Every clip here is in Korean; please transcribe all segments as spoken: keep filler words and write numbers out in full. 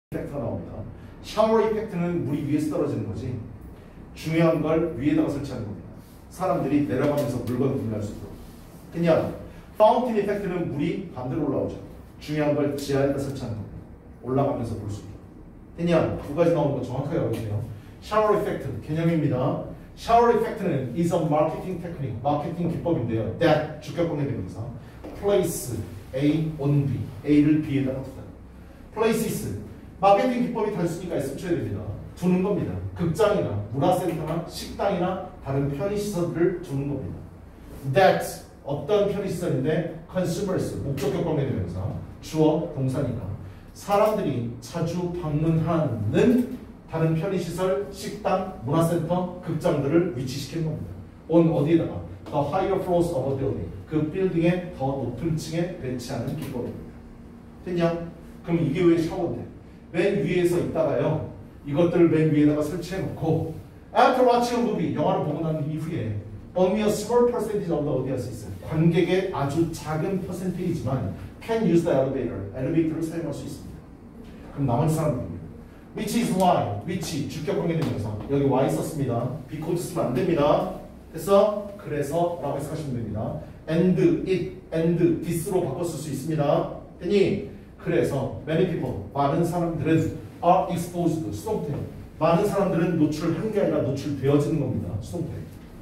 이펙트가 나옵니다. 샤워 이펙트는 물이 위에서 떨어지는 거지. 중요한 걸 위에다가 설치하는 겁니다. 사람들이 내려가면서 물건을 분리할 수 있도록. 그냥 파운틴 이펙트는 물이 반대로 올라오죠. 중요한 걸 지하에다 설치하는 겁니다. 올라가면서 볼 수 있도록. 그냥 두 가지 나오는 거 정확하게 알고 계세요. 샤워 이펙트 개념입니다. 샤워 이펙트는 is a marketing technique, 마케팅 기법인데요. that 주격관계 대명사 place A on B, A를 B에다가 두다. places 마케팅 기법이 단순히가 있으면 쳐야 됩니다. 두는 겁니다. 극장이나 문화센터나 식당이나 다른 편의시설을 두는 겁니다. That 어떤 편의시설인데 consumers 목적격 관계대명사 주어 동사니까 사람들이 자주 방문하는 다른 편의시설, 식당, 문화센터, 극장들을 위치시키는 겁니다. on 어디에다가 the higher floors of a building 그 빌딩의 더 높은 층에 배치하는 기법입니다. 됐냐? 그럼 이게 왜 샤워인데? 맨 위에서 있다가요 이것들을 맨 위에다가 설치해 놓고 after watching a movie 영화를 보고 난 이후에 only a small percentage of the audience 관객의 아주 작은 퍼센테이지만 can use the elevator 엘리베이터를 사용할 수 있습니다. 그럼 나머지 사람들입니다. which is why which 주격 관계대명사 여기 why 썼습니다. because 쓰면 안 됩니다. 됐어? 그래서 라고 해석하시면 됩니다. and it and this로 바꿨을 수 있습니다. 됐니? 그래서 many people 많은 사람들은 are exposed 수동태 많은 사람들은 노출한 게 아니라 노출되어지는 겁니다. 수동태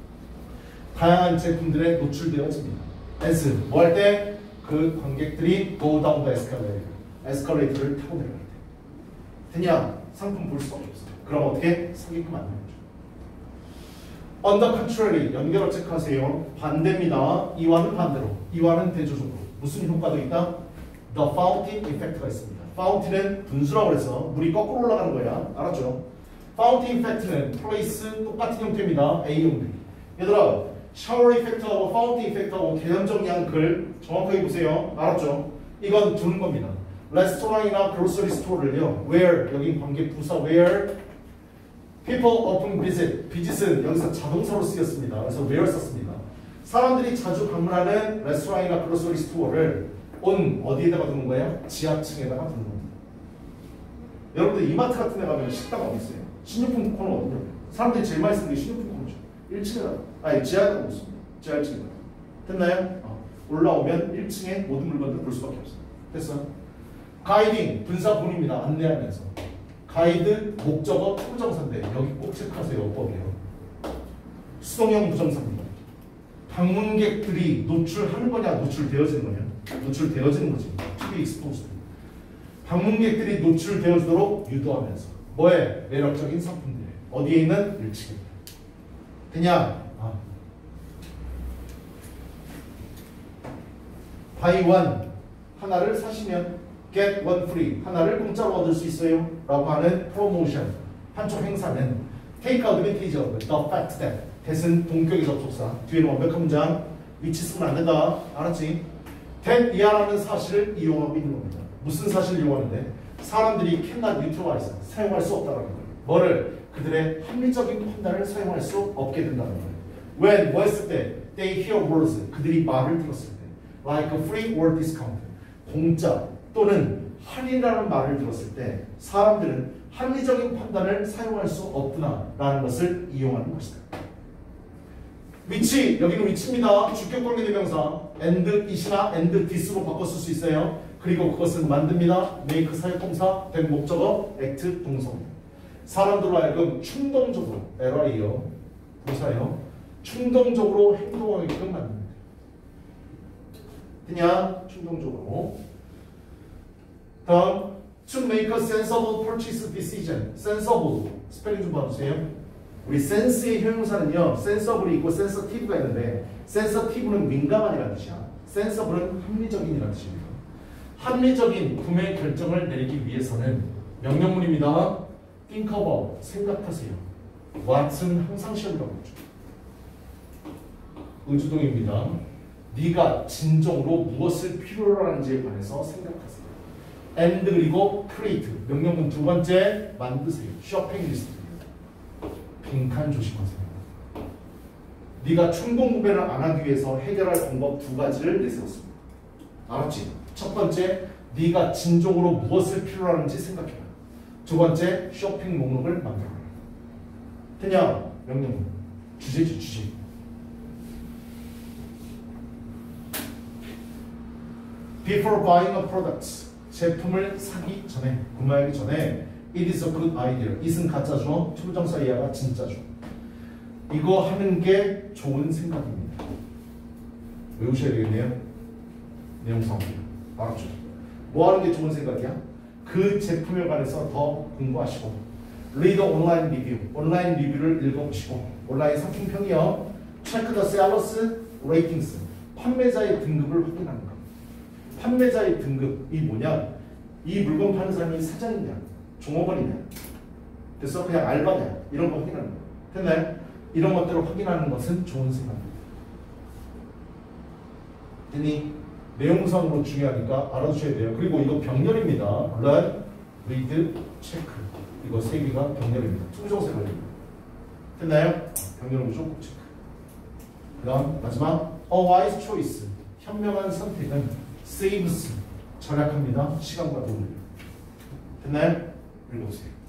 다양한 제품들에 노출되어집니다. as 뭐 할 때 그 관객들이 go down the escalator 에스컬레이터를 타고 내려갈 때 그냥 상품 볼 수가 없어. 그럼 어떻게 사기꾼 안 되는 거죠. on the contrary 연결어 체크하세요. 반대입니다. 이와는 반대로 이와는 대조적으로 무슨 효과도 있다? The fountain effect가 있습니다. fountain은 분수라고 해서 물이 거꾸로 올라가는 거야. 알았죠? fountain effect는 place 똑같은 형태입니다. A, B. 얘들아, shower effect하고 fountain effect하고 개념적 양글 정확하게 보세요. 알았죠? 이건 두는 겁니다. 레스토랑이나 grocery store를요. where 여기 관계 부사 where people often visit. visit은 여기서 자동사로 쓰였습니다. 그래서 where 썼습니다. 사람들이 자주 방문하는 레스토랑이나 grocery store를 on 어디에다가 두는 거예요? 지하층에다가 두는 겁니다. 여러분들 이마트 같은 데 가면 식당 어디 있어요? 신용품 코너 어디냐? 사람들이 제일 많이 쓰는 게 신용품 코너죠. 일 층에다가 아니 지하에다가 못 씁니다. 지하 일 층에다가 됐나요? 어. 올라오면 일 층에 모든 물건들을 볼 수밖에 없어요. 됐어? 가이딩 분사본입니다. 안내하면서 가이드 목적어 투부정사인데 여기 꼭 체크하세요. 어법이에요. 수동형 부정사입니다. 방문객들이 노출하는 거냐 노출되어지는 거냐? 노출되어지는 거지. to be exposed. 방문객들이 노출되어지도록 유도하면서 뭐에? 매력적인 상품들 어디에 있는? 일 층에. 그냥 아. buy one 하나를 사시면 get one free 하나를 공짜로 얻을 수 있어요 라고 하는 프로모션 한쪽 행사는 take advantage of the fact that that은 동격의 접속사 뒤에는 완벽한 문장 위치 쓰면 안 된다. 알았지? that 이하라는 사실을 이용하고 있는 겁니다. 무슨 사실을 이용하는데? 사람들이 cannot utilize 사용할 수 없다는 거예요. 뭐를? 그들의 합리적인 판단을 사용할 수 없게 된다는 거예요. when 뭐 했을 때? they hear words 그들이 말을 들었을 때 like a free or discount 공짜 또는 할인이라는 말을 들었을 때 사람들은 합리적인 판단을 사용할 수 없구나라는 것을 이용하는 것이다. 위치, 여기는 위치입니다. 주격관계대명사 and it이나 and this로 바꿨을 수 있어요. 그리고 그것은 만듭니다. make 사역동사, 된 목적어, act 동사입니다. 사람들로 하여금 충동적으로 에러이요, 동사요. 충동적으로 행동하게끔 만듭니다. 그냥 충동적으로. 다음, to make a sensible purchase decision. sensible 스펠링 좀 봐주세요. 우리 sense의 형용사는요, sensible이 있고 sensitive가 있는데 sensitive는 민감한이라는 뜻이야. sensible은 합리적인이라는 뜻입니다. 합리적인 구매 결정을 내리기 위해서는 명령문입니다. think about 생각하세요. what은 항상 시험이라고 하죠. 의주동입니다. 네가 진정으로 무엇을 필요로 하는지에 관해서 생각하세요. and 그리고 create 명령문 두 번째 만드세요. 쇼핑 리스트 빈칸 조심하세요. 네가 충동 구매를 안 하기 위해서 해결할 방법 두 가지를 내세웠습니다. 알았지? 첫 번째, 네가 진정으로 무엇을 필요로 하는지 생각해봐. 두 번째, 쇼핑 목록을 만들어. 됐냐? 명령. 주제지, 주제. Before buying a product, 제품을 사기 전에, 구매하기 전에 it is a good idea. it은 가짜죠. 투부정사 이하가 진짜죠. 이거 하는 게 좋은 생각입니다. 외우셔야 되겠네요. 내용상 알았죠? 뭐 하는 게 좋은 생각이야? 그 제품에 관해서 더 공부하시고 read 온라인 리뷰, 온라인 리뷰를 읽어보시고 온라인 상품평이요. check the sellers ratings, 판매자의 등급을 확인하는 거. 판매자의 등급이 뭐냐? 이 물건 파는 사람이 사장이냐, 종업원이냐, 그래서 그냥 알바냐, 이런 거 확인하는 거. 됐나요? 이런 것들을 확인하는 것은 좋은 생각입니다. 됐니? 내용상으로 중요하니까 알아두셔야 돼요. 그리고 이거 병렬입니다. read, read, check. 이거 세 개가 병렬입니다. 투부정사 걸립니다. 됐나요? 병렬은 무조건 체크. 그 다음 마지막 a wise choice. 현명한 선택은 saves. 절약합니다. 시간과 돈을. 됐나요? 읽어보세요.